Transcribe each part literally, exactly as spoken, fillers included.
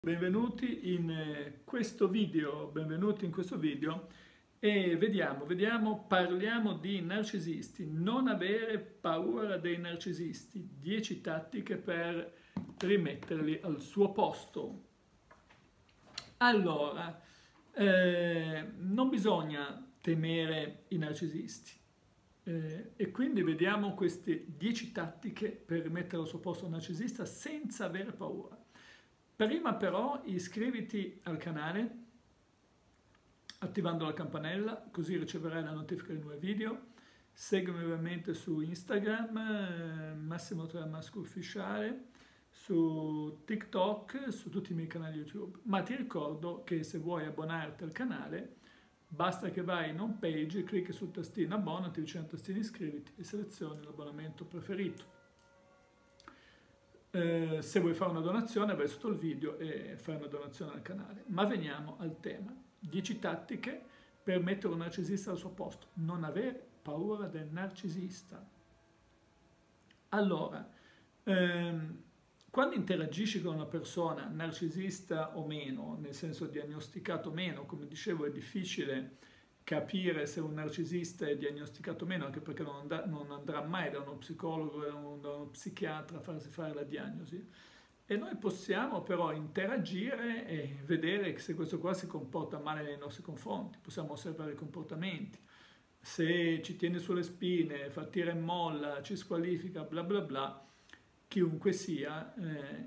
Benvenuti in eh, questo video, benvenuti in questo video e vediamo, vediamo, parliamo di narcisisti. Non avere paura dei narcisisti, dieci tattiche per rimetterli al suo posto. Allora, eh, non bisogna temere i narcisisti eh, e quindi vediamo queste dieci tattiche per rimettere al suo posto un narcisista senza avere paura. Prima però iscriviti al canale attivando la campanella, così riceverai la notifica dei nuovi video. Seguimi ovviamente su Instagram, eh, Massimo Tramasco Ufficiale, su TikTok, su tutti i miei canali YouTube. Ma ti ricordo che se vuoi abbonarti al canale, basta che vai in home page, clicchi sul tastino abbonati, vicino al tastino iscriviti e selezioni l'abbonamento preferito. Eh, se vuoi fare una donazione vai sotto il video e fai una donazione al canale. Ma veniamo al tema. dieci tattiche per mettere un narcisista al suo posto. Non avere paura del narcisista. Allora, ehm, quando interagisci con una persona, narcisista o meno, nel senso diagnosticato o meno, come dicevo è difficile capire se un narcisista è diagnosticato o meno, anche perché non, andrà, non andrà mai da uno psicologo o da uno psichiatra a farsi fare la diagnosi. E noi possiamo però interagire e vedere se questo qua si comporta male nei nostri confronti. Possiamo osservare i comportamenti. Se ci tiene sulle spine, fa tira e molla, ci squalifica, bla bla bla, chiunque sia, eh,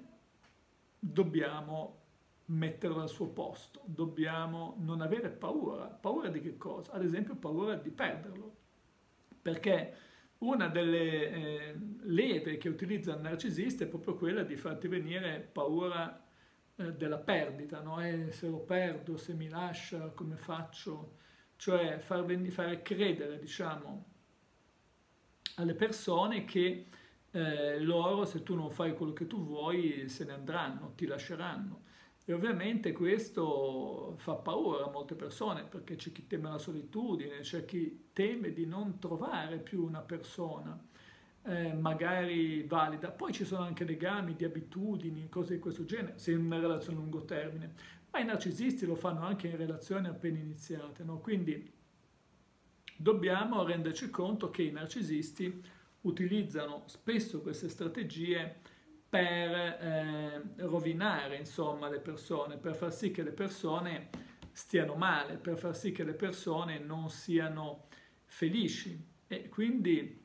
dobbiamo metterlo al suo posto, dobbiamo non avere paura. Paura di che cosa? Ad esempio paura di perderlo, perché una delle eh, leve che utilizza il narcisista è proprio quella di farti venire paura eh, della perdita, no? Eh, se lo perdo, se mi lascia, come faccio? Cioè far ven- fare credere, diciamo, alle persone che eh, loro, se tu non fai quello che tu vuoi, se ne andranno, ti lasceranno. E ovviamente questo fa paura a molte persone, perché c'è chi teme la solitudine, c'è chi teme di non trovare più una persona eh, magari valida. Poi ci sono anche legami di abitudini, cose di questo genere, se in una relazione a lungo termine. Ma i narcisisti lo fanno anche in relazioni appena iniziate, no? Quindi dobbiamo renderci conto che i narcisisti utilizzano spesso queste strategie per eh, rovinare, insomma, le persone, per far sì che le persone stiano male, per far sì che le persone non siano felici. E quindi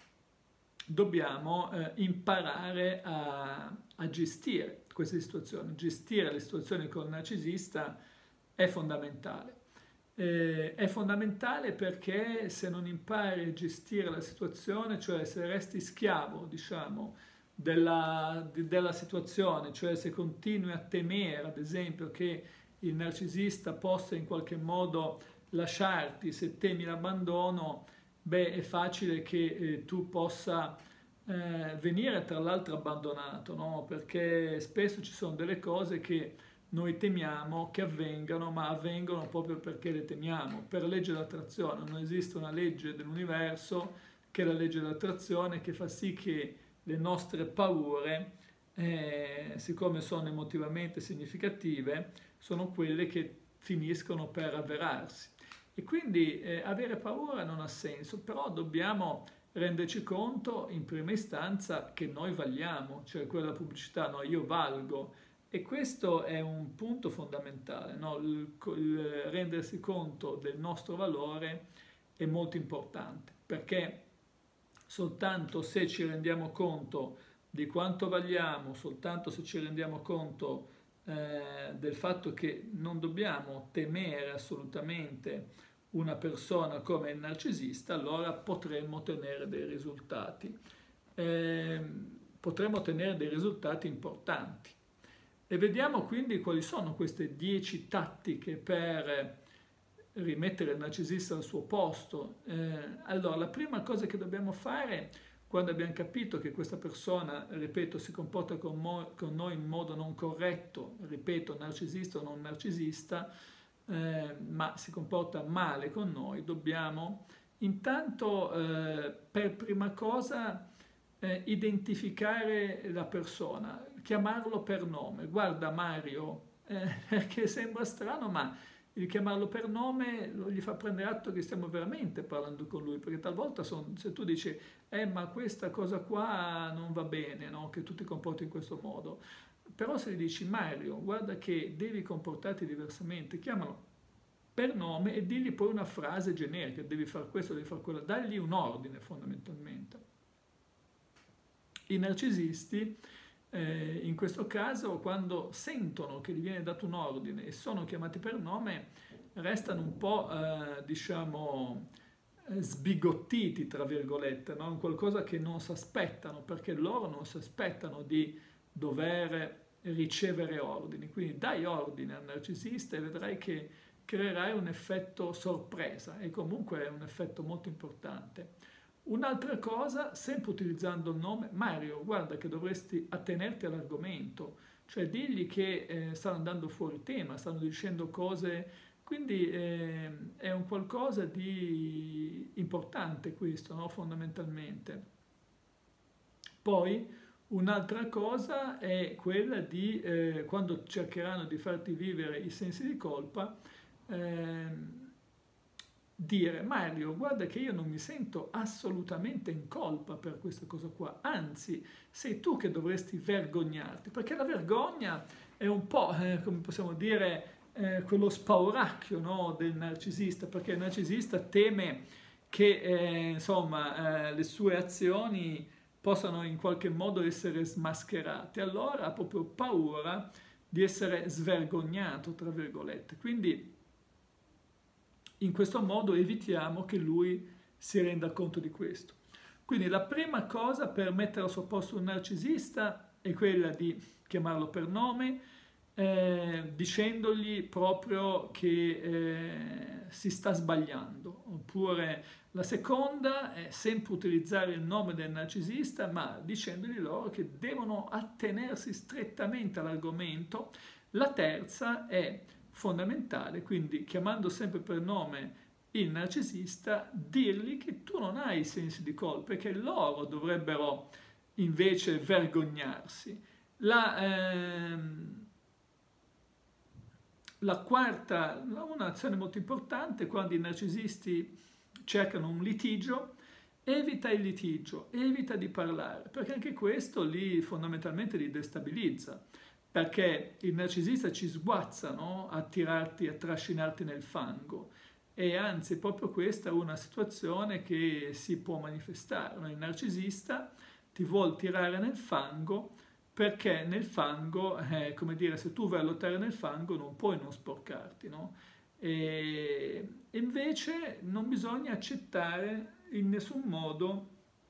dobbiamo eh, imparare a, a gestire queste situazioni. Gestire le situazioni con il narcisista è fondamentale. Eh, è fondamentale perché se non impari a gestire la situazione, cioè se resti schiavo, diciamo, Della, della situazione, cioè se continui a temere ad esempio che il narcisista possa in qualche modo lasciarti, se temi l'abbandono, beh è facile che eh, tu possa eh, venire tra l'altro abbandonato, no? Perché spesso ci sono delle cose che noi temiamo che avvengano, ma avvengono proprio perché le temiamo. Per legge dell'attrazione non esiste una legge dell'universo che è la legge dell'attrazione che fa sì che le nostre paure, eh, siccome sono emotivamente significative, sono quelle che finiscono per avverarsi. E quindi eh, avere paura non ha senso, però dobbiamo renderci conto in prima istanza che noi valiamo, cioè quella pubblicità, no? Io valgo. E questo è un punto fondamentale, no? il, il rendersi conto del nostro valore è molto importante, perché soltanto se ci rendiamo conto di quanto valiamo, soltanto se ci rendiamo conto eh, del fatto che non dobbiamo temere assolutamente una persona come il narcisista, allora potremmo ottenere dei risultati. Eh, potremmo ottenere dei risultati importanti. E vediamo quindi quali sono queste dieci tattiche per rimettere il narcisista al suo posto. Eh, allora, la prima cosa che dobbiamo fare, quando abbiamo capito che questa persona, ripeto, si comporta con, mo- con noi in modo non corretto, ripeto, narcisista o non narcisista, eh, ma si comporta male con noi, dobbiamo intanto, eh, per prima cosa, eh, identificare la persona, chiamarlo per nome. Guarda Mario, eh, perché sembra strano, ma il chiamarlo per nome lo gli fa prendere atto che stiamo veramente parlando con lui, perché talvolta son, se tu dici, eh ma questa cosa qua non va bene, no? Che tu ti comporti in questo modo, però se gli dici Mario, guarda che devi comportarti diversamente, chiamalo per nome e digli poi una frase generica, devi fare questo, devi fare quello, dagli un ordine fondamentalmente. I narcisisti, eh, in questo caso, quando sentono che gli viene dato un ordine e sono chiamati per nome, restano un po', eh, diciamo, sbigottiti, tra virgolette, no? Qualcosa che non si aspettano, perché loro non si aspettano di dover ricevere ordini. Quindi dai ordine al narcisista e vedrai che creerai un effetto sorpresa e comunque è un effetto molto importante. Un'altra cosa, sempre utilizzando il nome, Mario, guarda che dovresti attenerti all'argomento, cioè digli che eh, stanno andando fuori tema, stanno dicendo cose, quindi eh, è un qualcosa di importante questo, no? Fondamentalmente. Poi un'altra cosa è quella di, eh, quando cercheranno di farti vivere i sensi di colpa, eh, dire Mario, guarda che io non mi sento assolutamente in colpa per questa cosa qua, anzi sei tu che dovresti vergognarti, perché la vergogna è un po', eh, come possiamo dire, eh, quello spauracchio, no, del narcisista, perché il narcisista teme che eh, insomma eh, le sue azioni possano in qualche modo essere smascherate, allora ha proprio paura di essere svergognato, tra virgolette. Quindi in questo modo evitiamo che lui si renda conto di questo. Quindi la prima cosa per mettere al suo posto un narcisista è quella di chiamarlo per nome, eh, dicendogli proprio che eh, si sta sbagliando. Oppure la seconda è sempre utilizzare il nome del narcisista, ma dicendogli loro che devono attenersi strettamente all'argomento. La terza è fondamentale, quindi chiamando sempre per nome il narcisista, dirgli che tu non hai sensi di colpa e che loro dovrebbero invece vergognarsi. La, ehm, la quarta, un'azione molto importante, quando i narcisisti cercano un litigio, evita il litigio, evita di parlare, perché anche questo li fondamentalmente li destabilizza. Perché il narcisista ci sguazza, no? A tirarti, a trascinarti nel fango, e anzi proprio questa è una situazione che si può manifestare. Il narcisista ti vuol tirare nel fango perché nel fango, eh, come dire, se tu vai a lottare nel fango non puoi non sporcarti, no? E invece non bisogna accettare in nessun modo,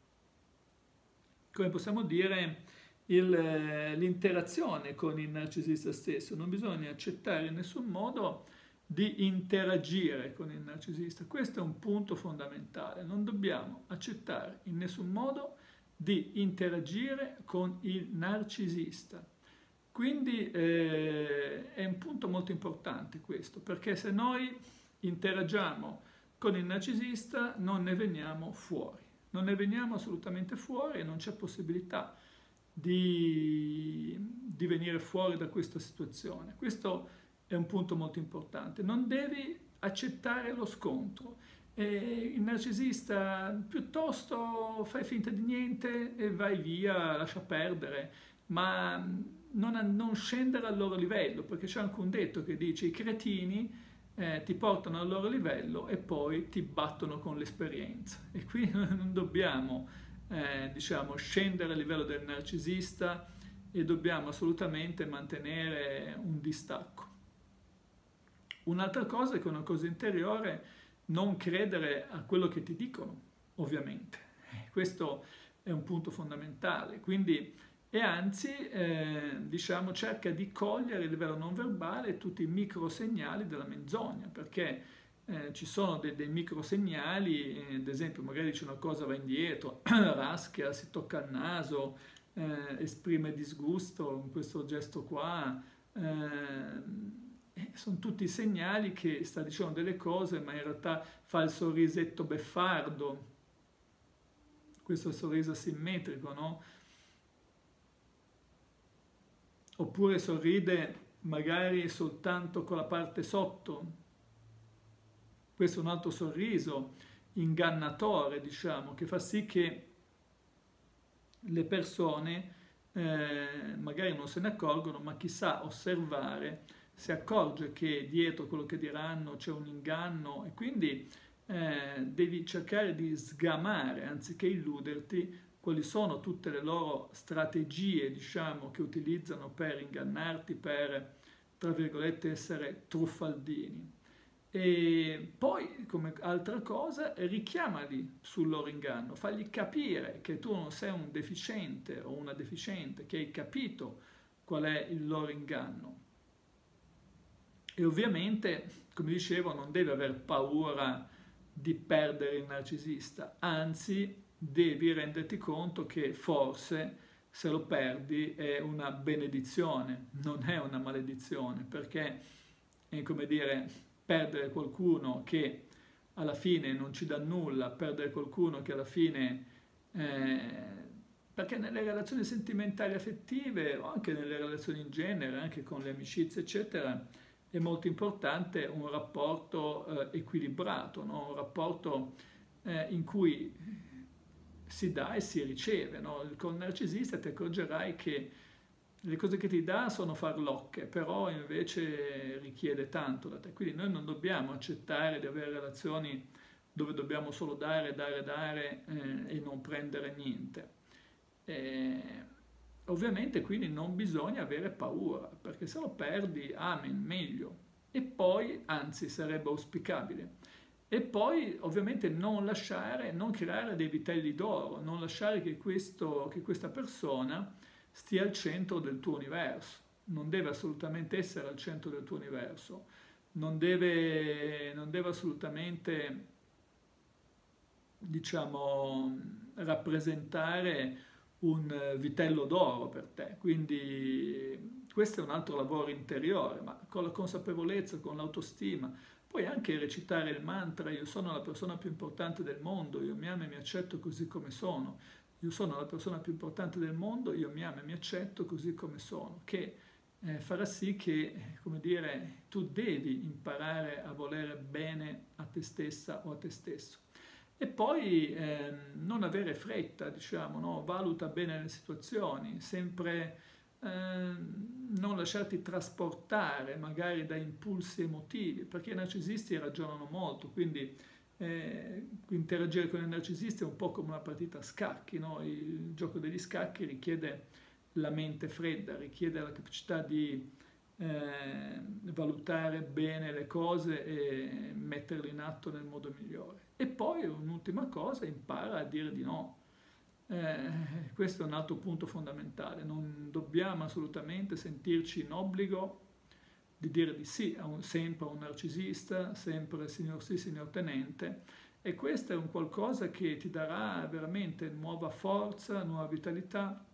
come possiamo dire, l'interazione con il narcisista stesso. Non bisogna accettare in nessun modo di interagire con il narcisista. Questo è un punto fondamentale. Non dobbiamo accettare in nessun modo di interagire con il narcisista. Quindi eh, è un punto molto importante questo, perché se noi interagiamo con il narcisista non ne veniamo fuori. Non ne veniamo assolutamente fuori e non c'è possibilità Di, di venire fuori da questa situazione. Questo è un punto molto importante. Non devi accettare lo scontro. E il narcisista piuttosto fai finta di niente e vai via, lascia perdere, ma non, non scendere al loro livello, perché c'è anche un detto che dice i cretini eh, ti portano al loro livello e poi ti battono con l'esperienza. E qui non dobbiamo Eh, diciamo, scendere a livello del narcisista e dobbiamo assolutamente mantenere un distacco. Un'altra cosa è che è una cosa interiore, non credere a quello che ti dicono, ovviamente. Eh, questo è un punto fondamentale. Quindi, e anzi, eh, diciamo, cerca di cogliere a livello non verbale tutti i microsegnali della menzogna, perché Eh, ci sono dei, dei microsegnali, eh, ad esempio magari dice una cosa, va indietro, raschia, si tocca il naso, eh, esprime disgusto in questo gesto qua, eh, sono tutti segnali che sta dicendo delle cose ma in realtà fa il sorrisetto beffardo, questo sorriso asimmetrico, no? oppure sorride magari soltanto con la parte sotto. Questo è un altro sorriso ingannatore, diciamo, che fa sì che le persone eh, magari non se ne accorgono, ma chi sa osservare si accorge che dietro quello che diranno c'è un inganno, e quindi eh, devi cercare di sgamare, anziché illuderti, quali sono tutte le loro strategie, diciamo, che utilizzano per ingannarti, per, tra virgolette, essere truffaldini. E poi, come altra cosa, richiamali sul loro inganno, fagli capire che tu non sei un deficiente o una deficiente, che hai capito qual è il loro inganno. E ovviamente, come dicevo, non devi aver paura di perdere il narcisista, anzi devi renderti conto che forse se lo perdi è una benedizione, non è una maledizione, perché è come dire, perdere qualcuno che alla fine non ci dà nulla, perdere qualcuno che alla fine, eh, perché nelle relazioni sentimentali affettive o anche nelle relazioni in genere, anche con le amicizie eccetera, è molto importante un rapporto eh, equilibrato, no? Un rapporto eh, in cui si dà e si riceve, no? Con il narcisista ti accorgerai che le cose che ti dà sono farlocche, però invece richiede tanto da te. Quindi noi non dobbiamo accettare di avere relazioni dove dobbiamo solo dare, dare, dare eh, e non prendere niente. E, ovviamente quindi non bisogna avere paura, perché se lo perdi, amen, meglio. E poi, anzi, sarebbe auspicabile. E poi ovviamente non lasciare, non creare dei vitelli d'oro, non lasciare che, questo, che questa persona stia al centro del tuo universo. Non deve assolutamente essere al centro del tuo universo, non deve, non deve assolutamente, diciamo, rappresentare un vitello d'oro per te. Quindi questo è un altro lavoro interiore, ma con la consapevolezza, con l'autostima. Puoi anche recitare il mantra: io sono la persona più importante del mondo, io mi amo e mi accetto così come sono. Io sono la persona più importante del mondo, io mi amo e mi accetto così come sono, che eh, farà sì che, come dire, tu devi imparare a volere bene a te stessa o a te stesso. E poi eh, non avere fretta, diciamo, no? Valuta bene le situazioni, sempre eh, non lasciarti trasportare magari da impulsi emotivi, perché i narcisisti ragionano molto, quindi Eh, interagire con i narcisisti è un po' come una partita a scacchi, no? Il gioco degli scacchi richiede la mente fredda, richiede la capacità di eh, valutare bene le cose e metterle in atto nel modo migliore. E poi un'ultima cosa, impara a dire di no. Eh, questo è un altro punto fondamentale, non dobbiamo assolutamente sentirci in obbligo di dire di sì a un, sempre a un narcisista, sempre signor sì, signor tenente, e questo è un qualcosa che ti darà veramente nuova forza, nuova vitalità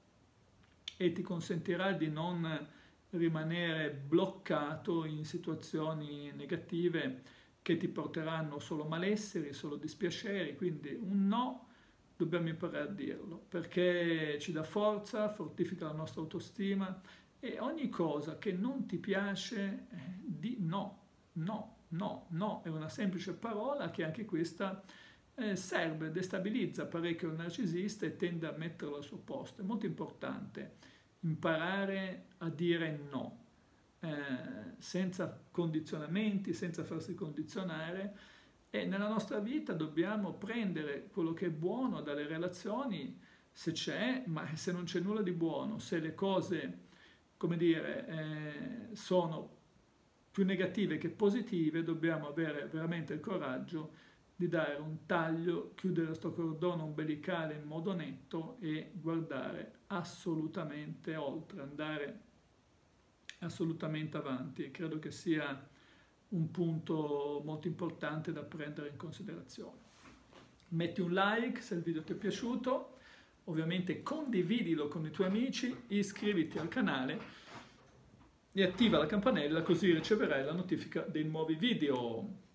e ti consentirà di non rimanere bloccato in situazioni negative che ti porteranno solo malesseri, solo dispiaceri. Quindi un no dobbiamo imparare a dirlo, perché ci dà forza, fortifica la nostra autostima. E ogni cosa che non ti piace, eh, di no, no, no, no, è una semplice parola che anche questa eh, serve, destabilizza parecchio il narcisista e tende a metterlo al suo posto. È molto importante imparare a dire no, eh, senza condizionamenti, senza farsi condizionare, e nella nostra vita dobbiamo prendere quello che è buono dalle relazioni, se c'è, ma se non c'è nulla di buono, se le cose, come dire, eh, sono più negative che positive, dobbiamo avere veramente il coraggio di dare un taglio, chiudere questo cordone ombelicale in modo netto e guardare assolutamente oltre, andare assolutamente avanti. E credo che sia un punto molto importante da prendere in considerazione. Metti un like se il video ti è piaciuto. Ovviamente condividilo con i tuoi amici, iscriviti al canale e attiva la campanella così riceverai la notifica dei nuovi video.